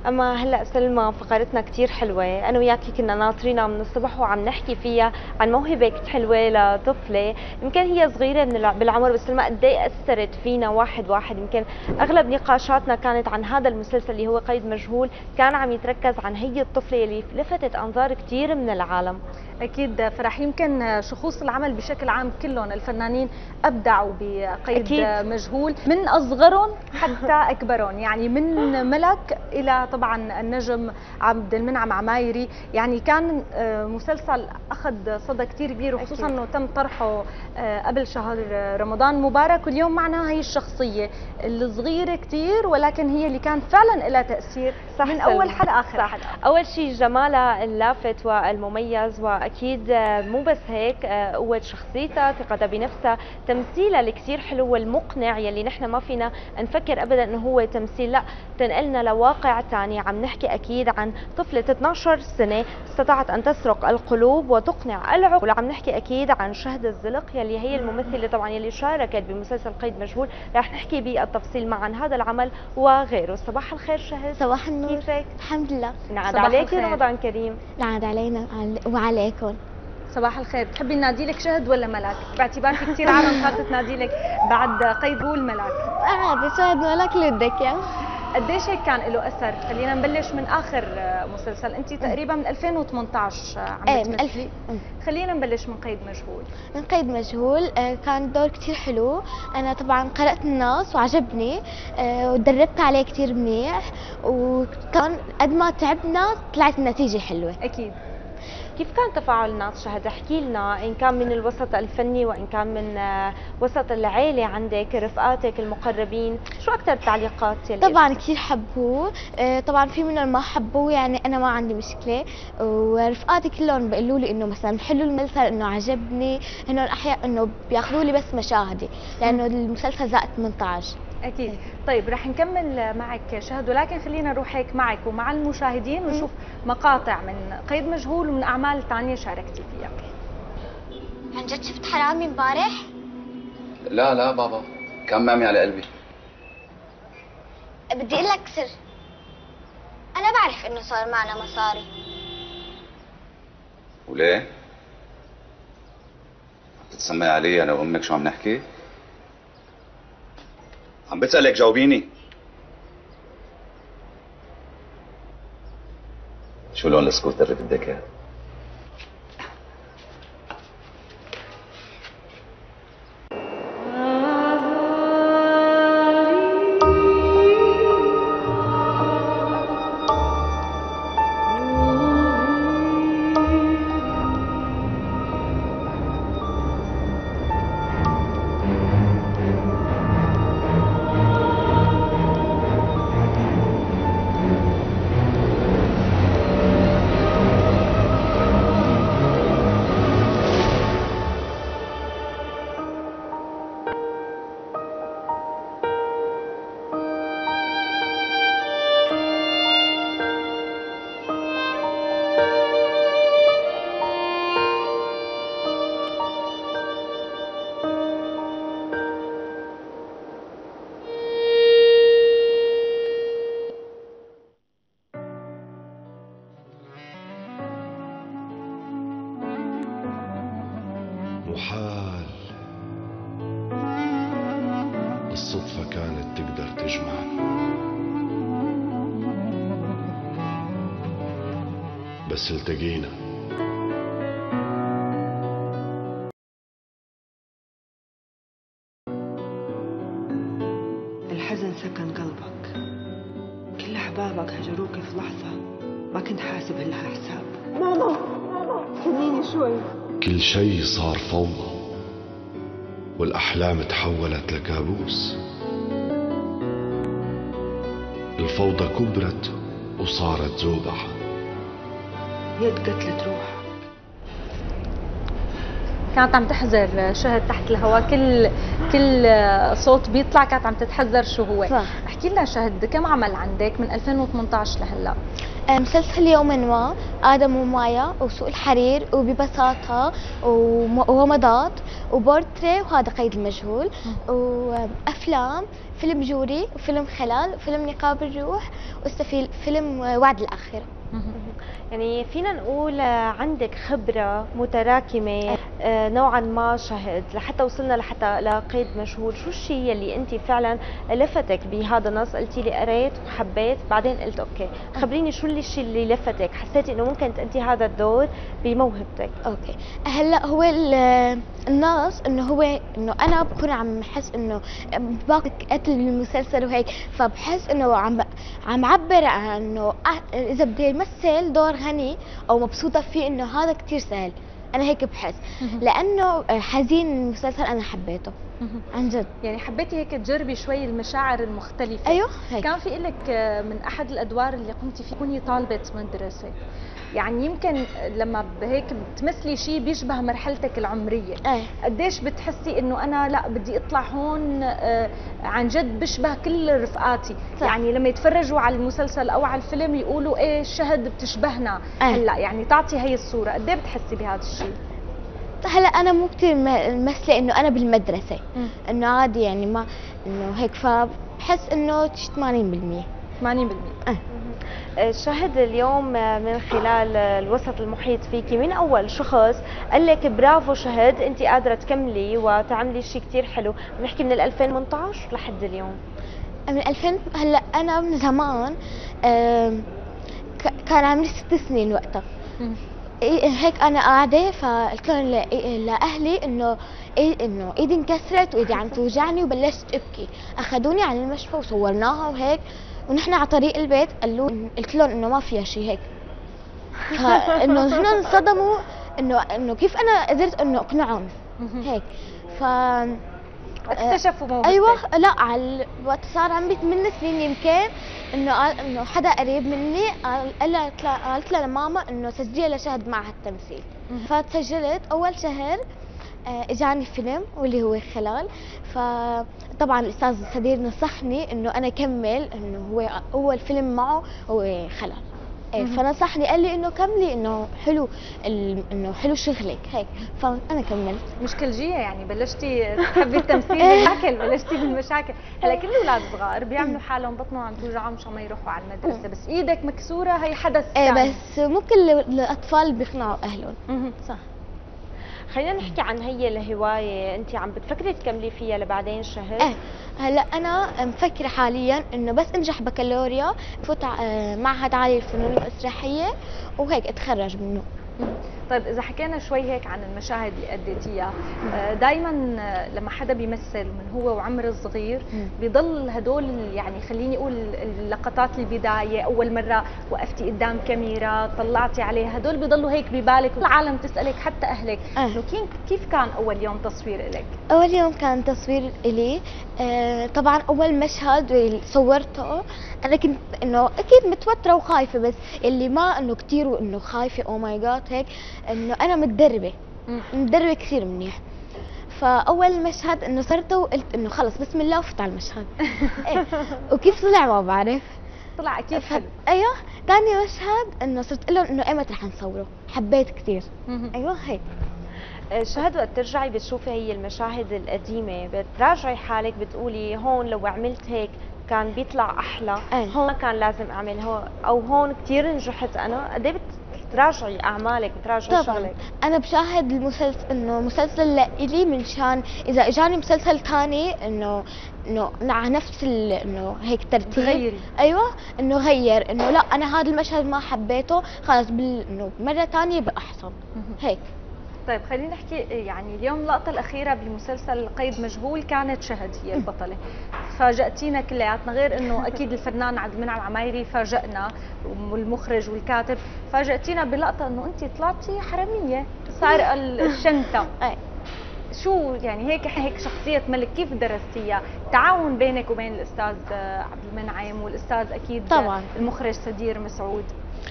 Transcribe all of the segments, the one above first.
اما هلا سلمى فقرتنا كثير حلوه، انا وياكي كنا ناطرينها من الصبح وعم نحكي فيها عن موهبه كثير حلوه لطفله، يمكن هي صغيره بالعمر بس سلمى قد ايه اثرت فينا واحد واحد. يمكن اغلب نقاشاتنا كانت عن هذا المسلسل اللي هو قيد مجهول، كان عم يتركز عن هي الطفله اللي لفتت انظار كثير من العالم. اكيد فرح، يمكن شخوص العمل بشكل عام كلهم الفنانين ابدعوا بقيد أكيد. مجهول، من اصغرهم حتى اكبرهم، يعني من ملك الى طبعا النجم عبد المنعم عمايري. يعني كان مسلسل اخذ صدى كثير كبير، وخصوصا انه تم طرحه قبل شهر رمضان المبارك. واليوم معنا هي الشخصيه الصغيره كثير، ولكن هي اللي كان فعلا لها تاثير من اول حلقه اخر حلقه. اول شيء جمالها اللافت والمميز، واكيد مو بس هيك، قوه شخصيتها، ثقتها بنفسها، تمثيلها الكثير حلو والمقنع يلي نحن ما فينا نفكر ابدا انه هو تمثيل، لا تنقلنا لواقع ثاني. عم نحكي اكيد عن طفله 12 سنه استطاعت ان تسرق القلوب وتقنع العقول. عم نحكي اكيد عن شهد الزلق يلي هي الممثله طبعا يلي شاركت بمسلسل قيد مجهول. رح نحكي بالتفصيل عن هذا العمل وغيره. صباح الخير شهد. صباح النور. كيفك؟ الحمد لله. نعاد عليكي رمضان كريم. نعاد علينا وعليكم. صباح الخير. بتحبي نادي لك شهد ولا ملاك؟ باعتبار في كثير عالم صارت تنادي لك بعد قيد مجهول ملاك. عادي، شهد ملاك اللي بدك اياه. قديش هيك كان له اثر؟ خلينا نبلش من اخر مسلسل، انت تقريبا من 2018 عم بتمثلي. خلينا نبلش من قيد مجهول. من قيد مجهول كان دور كثير حلو، انا طبعا قرأت النص وعجبني ودربت عليه كثير منيح، وكان قد ما تعبنا طلعت النتيجة حلوة. اكيد. كيف كان تفاعل الناس شهد؟ احكي لنا، ان كان من الوسط الفني وان كان من وسط العيله عندك، رفقاتك المقربين، شو اكثر التعليقات يلي طبعا كثير حبوه، طبعا في منهم ما حبوه، يعني انا ما عندي مشكله، ورفقاتي كلهم بيقولوا لي انه مثلا حلو المسلسل، انه عجبني، انه احيانا انه بياخذوا لي بس مشاهدي لانه المسلسل زائد 18. اكيد. طيب رح نكمل معك شهد، ولكن خلينا نروح هيك معك ومع المشاهدين ونشوف مقاطع من قيد مجهول ومن اعمال ثانيه شاركتي فيها. عن جد شفت حرامي امبارح؟ لا لا بابا، كان مامي على قلبي. بدي اقول لك سر، انا بعرف انه صار معنا مصاري. وليه؟ بتتسمي علي انا وامك شو عم نحكي؟ عم بسألك جاوبيني. شو لون السكوتر اللي بدك اياه؟ محال الصدفة كانت تقدر تجمعنا، بس التقينا. الحزن سكن قلبك، كل أحبابك هجروك في لحظة ما كنت حاسب لها حساب. ماما استنيني شوي. كل شي صار فوضى، والأحلام تحولت لكابوس. الفوضى كبرت وصارت زوبعة. يد قتلت روح. كانت عم تحذر شهد تحت الهواء، كل صوت بيطلع كانت عم تتحذر شو هو. صح. احكي لنا شهد، كم عمل عندك من 2018 لهلا؟ مسلسل يوما ما، آدم ومايا، وسوق الحرير، وببساطة، وومضات، وبورتري، وهذا قيد المجهول، وأفلام، فيلم جوري، وفيلم خلال، وفيلم نقاب الروح، فيلم وعد الآخرة. يعني فينا نقول عندك خبرة متراكمة نوعا ما شهد لحتى وصلنا لحتى لقيد مجهول. شو الشيء اللي انت فعلا لفتك بهذا النص؟ قلتي لي قريت وحبيت، بعدين قلت اوكي خبريني شو الشيء اللي لفتك، حسيتي انه ممكن تأدي هذا الدور بموهبتك؟ اوكي، هلا هو النص انه هو انه انا بكون عم بحس انه باقي قتل بالمسلسل وهيك، فبحس انه عم عبر عن انه اذا بدي امثل دور غني او مبسوطه فيه انه هذا كثير سهل. انا هيك بحس لانه حزين المسلسل انا حبيته عن جد. يعني حبيتي هيك تجربي شوي المشاعر المختلفه. ايوه هيك. كان في لك من احد الادوار اللي قمتي فيه تكوني طالبه مدرسه، يعني يمكن لما هيك بتمثلي شيء بيشبه مرحلتك العمريه، قديش بتحسي انه انا لا بدي اطلع هون عن جد بشبه كل رفقاتي؟ صح. يعني لما يتفرجوا على المسلسل او على الفيلم يقولوا ايه شهد بتشبهنا. هلا يعني تعطي هي الصوره، قد ايه بتحسي بهذا الشيء؟ هلا انا مو كثير ممثله انه انا بالمدرسه، انه عادي يعني ما انه هيك، فبحس انه 80%. شهد اليوم من خلال الوسط المحيط فيكي، مين اول شخص قال لك برافو شهد انت قادره تكملي وتعملي شيء كثير حلو؟ بنحكي من 2018 لحد اليوم. من 2000 هلا انا من زمان كان عمري 6 سنين وقتها. هيك انا قاعده فقلت لهم لاهلي انه انه ايدي انكسرت وايدي عم توجعني وبلشت ابكي. اخذوني على المشفى وصورناها وهيك، ونحن على طريق البيت قلت لهم انه ما فيها شيء هيك. فانه هن انصدموا انه كيف انا قدرت انه اقنعهم هيك. ف اكتشفوا موهبتك. ايوه، لا على وقت صار عمري 8 سنين يمكن، انه حدا قريب مني قالت لها لماما انه سجلي لشهد معها التمثيل. فتسجلت اول شهر، اجاني فيلم واللي هو خلال. فطبعا الاستاذ سدير نصحني انه انا اكمل، انه هو اول فيلم معه هو خلال. فنصحني قال لي انه كملي، انه انه حلو شغلك هيك. فانا كملت. مشكلجيه يعني، بلشتي تحبي التمثيل بالمشاكل، بلشتي بالمشاكل. هلا كل الاولاد صغار بيعملوا حالهم بطنهم عم توجعهم مشان ما يروحوا على المدرسه، بس ايدك مكسوره هي حدث ثاني. بس مو كل الاطفال بيقنعوا اهلهم. صح. خلينا نحكي عن هي الهوايه، انت عم بتفكري تكملي فيها لبعدين شهد؟ هلا انا مفكره حاليا انه بس انجح بكالوريا فوت معهد عالي للفنون المسرحيه وهيك اتخرج منه. طيب اذا حكينا شوي هيك عن المشاهد اللي اديتيها، دائما لما حدا بيمثل من هو وعمر صغير بيضل هدول يعني خليني اقول اللقطات البدايه، اول مره وقفتي قدام كاميرا طلعتي عليه، هدول بيضلوا هيك ببالك والعالم تسالك حتى اهلك انه كيف كان اول يوم تصوير لك؟ اول يوم كان تصوير الي طبعا اول مشهد صورته انا كنت انه اكيد متوتره وخايفه، بس اللي ما انه كثير وانه خايفه او ماي جاد هيك، انه انا متدربه كثير منيح. فاول مشهد انه صرت وقلت انه خلص بسم الله وفت على المشهد. وكيف طلع ما بعرف، طلع اكيد حلو. ايوه. ثاني مشهد انه صرت لهم انه ايمتى رح نصوره، حبيت كثير. ايوه هيك. شهد وقت ترجعي بتشوفي هي المشاهد القديمه بتراجعي حالك بتقولي هون لو عملت هيك كان بيطلع احلى، هون كان لازم اعمل هون، او هون كثير نجحت انا؟ قد ايه بتراجعي اعمالك، بتراجعي شغلك؟ انا بشاهد المسلسل انه مسلسل لإلي منشان اذا اجاني مسلسل ثاني انه على نفس انه هيك ترتيب غيري. ايوه انه غير، انه لا انا هذا المشهد ما حبيته خلص انه مره ثانيه باحسن هيك. طيب خلينا نحكي يعني اليوم اللقطة الأخيرة بمسلسل قيد مجهول كانت شهد هي البطلة، فاجأتينا كلياتنا، غير إنه أكيد الفنان عبد المنعم عمايري فاجأنا والمخرج والكاتب، فاجأتينا بلقطة إنه أنت طلعتي حرامية سارقة الشنطة. شو يعني هيك شخصية ملك كيف درستيها؟ تعاون بينك وبين الأستاذ عبد المنعم والأستاذ أكيد طبعا المخرج سدير مسعود.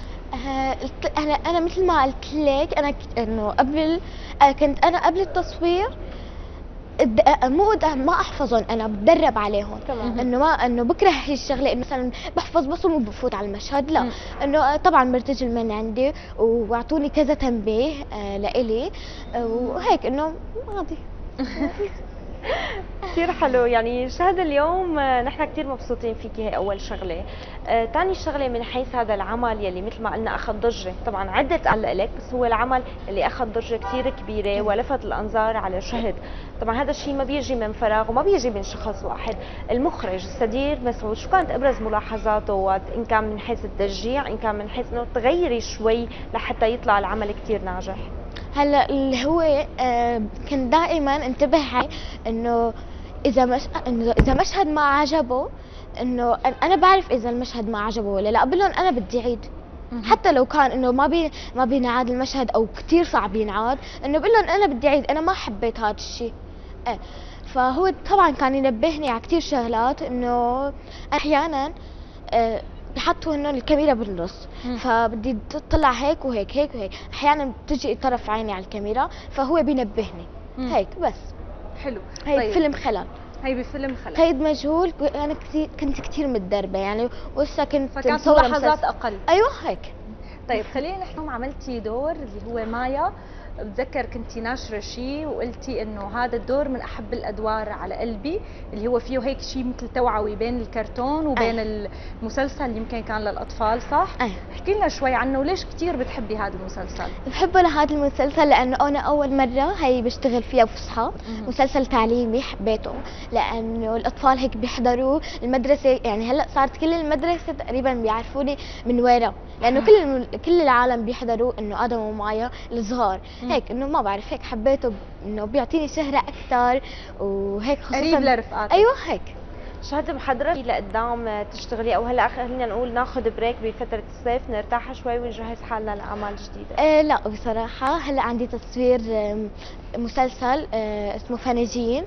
انا مثل ما قلت لك انا انه قبل كنت انا قبل التصوير ما احفظهم، انا بتدرب عليهم. تمام. انه ما انه بكره هي الشغله، انه مثلا بحفظ بس ومو بفوت على المشهد، لا. انه طبعا برتجل من عندي واعطوني كذا تنبيه لإلي وهيك انه عادي. كثير حلو. يعني شهد اليوم نحن كثير مبسوطين فيكي، هي اول شغله. ثاني شغله من حيث هذا العمل يلي مثل ما قلنا اخذ ضجه، طبعا عده تعلق لك، بس هو العمل اللي اخذ ضجه كثير كبيره ولفت الانظار على شهد. طبعا هذا الشيء ما بيجي من فراغ وما بيجي من شخص واحد. المخرج السدير مسعود، شو كانت ابرز ملاحظاته، ان كان من حيث التشجيع، ان كان من حيث انه تغيري شوي لحتى يطلع العمل كثير ناجح؟ هلا اللي هو كان دائما انتبه انه اذا مشهد ما عجبه، انه انا بعرف اذا المشهد ما عجبه ولا لا، بقول لهم انا بدي اعيد. حتى لو كان انه ما بينعاد المشهد او كثير صعب ينعاد، انه بقول لهم انا بدي اعيد، انا ما حبيت هذا الشيء. فهو طبعا كان ينبهني على كثير شغلات، انه احيانا بحطوا انه الكاميرا بالنص، فبدي اطلع هيك وهيك هيك وهيك، احيانا بتجي طرف عيني على الكاميرا، فهو بينبهني. هيك بس. حلو. هي طيب. فيلم خلل. هي بفيلم خلل. قيد مجهول. انا كنت كثير متدربه يعني، ولسه كنت فكانت مصورة ملاحظات مسلسل. اقل. ايوه هيك. طيب خلينا نحكي، عملتي دور اللي هو مايا، بتذكر كنتي ناشره شيء وقلتي انه هذا الدور من احب الادوار على قلبي، اللي هو فيه هيك شيء مثل توعوي بين الكرتون وبين المسلسل اللي يمكن كان للاطفال، صح؟ احكي لنا شوي عنه، وليش كثير بتحبي هذا المسلسل؟ بحبه لهذا المسلسل لانه انا اول مره هي بشتغل فيها فصحى، مسلسل تعليمي حبيته لانه الاطفال هيك بيحضروا المدرسه، يعني هلا صارت كل المدرسه تقريبا بيعرفوني من ورا، لانه كل العالم بيحضروا انه ادم ومايا الصغار، هيك انه ما بعرف، هيك حبيته انه بيعطيني شهرة اكثر وهيك، خصوصا قريب لرفقاتك. ايوه هيك. شهد محضرة لقدام تشتغلي، او هلا خلينا نقول ناخذ بريك بفترة الصيف نرتاح شوي ونجهز حالنا لأعمال جديدة؟ لا بصراحة هلا عندي تصوير مسلسل اسمه فناجين،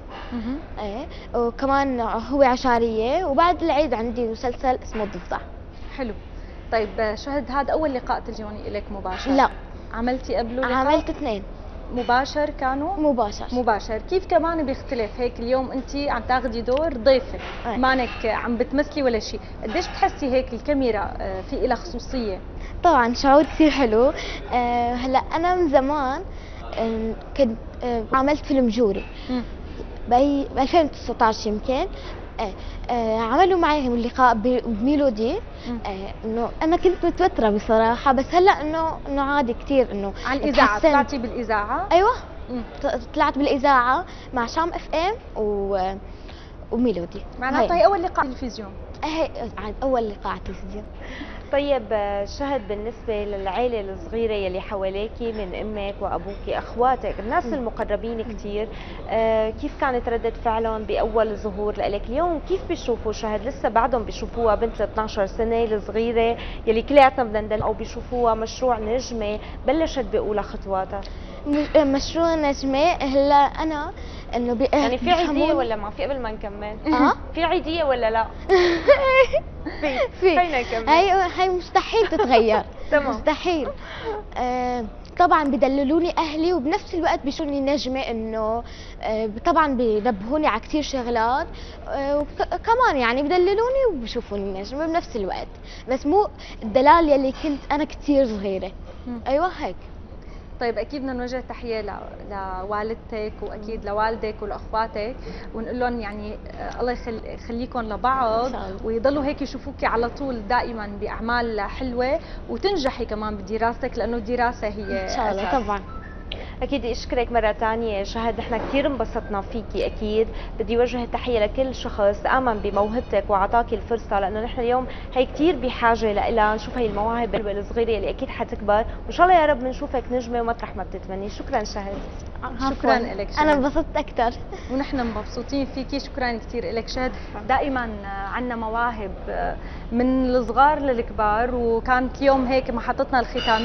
وكمان هو عشارية، وبعد العيد عندي مسلسل اسمه الضفدع. حلو. طيب شهد، هذا اول لقاء تلفزيوني لك مباشر؟ لا، عملتي قبله لقاء؟ عملت 2 مباشر كانوا؟ مباشر. كيف كمان بيختلف هيك اليوم انت عم تاخذي دور ضيفه، مانك عم بتمثلي ولا شيء، قديش بتحسي هيك الكاميرا في لها خصوصية؟ طبعا شعور كثير حلو. هلا انا من زمان كنت عملت فيلم جوري ب 2019 يمكن. عملوا معي اللقاء بميلودي. انه انا كنت متوتره بصراحه، بس هلا انه عادي كثير. انه على الاذاعه طلعتي بالاذاعه؟ ايوه طلعت بالاذاعه مع شام اف ام وميلودي. معناتها هي اول لقاء تلفزيون؟ هي اول لقاء على التلفزيون. طيب شهد، بالنسبة للعائلة الصغيرة يلي حواليكي من أمك وأبوك أخواتك، الناس المقربين كتير، كيف كانت ردة فعلهم بأول ظهور لك؟ اليوم كيف بيشوفوا شهد؟ لسه بعدهم بيشوفوها بنت 12 سنة الصغيرة يلي كلياتنا بدنا ندلع، أو بيشوفوها مشروع نجمة بلشت بأولى خطواتها؟ مشروع نجمة هلا أنا إنه يعني في عيدية ولا ما في؟ قبل ما نكمل في عيدية ولا لا؟ في هي مستحيل تتغير. مستحيل. طبعا بدللوني اهلي، وبنفس الوقت بيشوفوني نجمه، انه طبعا بينبهوني على كثير شغلات، وكمان يعني بدللوني وبيشوفوني نجمه بنفس الوقت، بس مو الدلال يلي كنت انا كثير صغيره. ايوه هيك. طيب اكيد بدنا نوجه تحيه لوالدتك، واكيد لوالدك ولاخواتك، ونقول لهم يعني الله يخليكم لبعض، ويضلوا هيك يشوفوكي على طول دائما باعمال حلوه، وتنجحي كمان بدراستك، لانه الدراسه هي ان شاء الله أساس. طبعا اكيد. اشكرك مره ثانيه شهد، نحن كثير انبسطنا فيكي. اكيد بدي اوجه التحيه لكل شخص امن بموهبتك واعطاكي الفرصه، لانه نحن اليوم هي كثير بحاجه لها، نشوف هي المواهب الصغيره اللي اكيد حتكبر، وان شاء الله يا رب بنشوفك نجمه ومطرح ما بتتمني. شكرا شهد. شكرا لك شهد. انا انبسطت اكثر ونحن مبسوطين فيكي. شكرا كثير لك شهد. دائما عندنا مواهب من الصغار للكبار، وكانت اليوم هيك محطتنا الختاميه.